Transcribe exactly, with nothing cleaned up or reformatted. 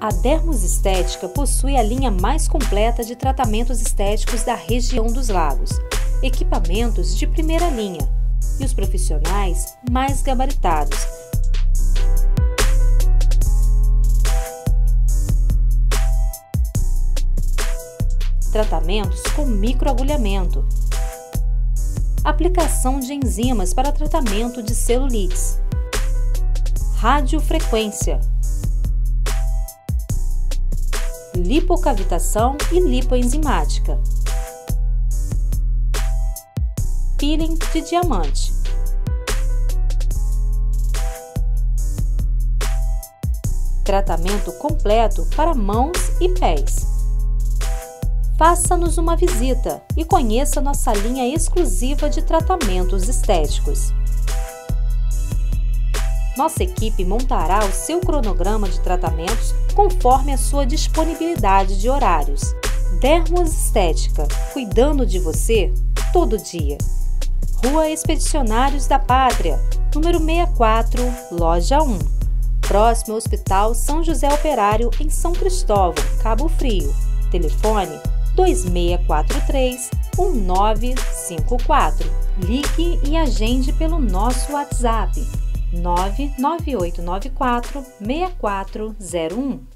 A Dermos Estética possui a linha mais completa de tratamentos estéticos da região dos lagos, equipamentos de primeira linha e os profissionais mais gabaritados. Tratamentos com microagulhamento, aplicação de enzimas para tratamento de celulites, radiofrequência, lipocavitação e lipoenzimática, peeling de diamante, tratamento completo para mãos e pés. Faça-nos uma visita e conheça nossa linha exclusiva de tratamentos estéticos. Nossa equipe montará o seu cronograma de tratamentos conforme a sua disponibilidade de horários. Dermos Estética, cuidando de você todo dia. Rua Expedicionários da Pátria, número sessenta e quatro, loja um. Próximo ao Hospital São José Operário, em São Cristóvão, Cabo Frio. Telefone dois seis quatro três, um nove cinco quatro. Ligue e agende pelo nosso WhatsApp nove nove oito nove quatro, seis quatro zero um.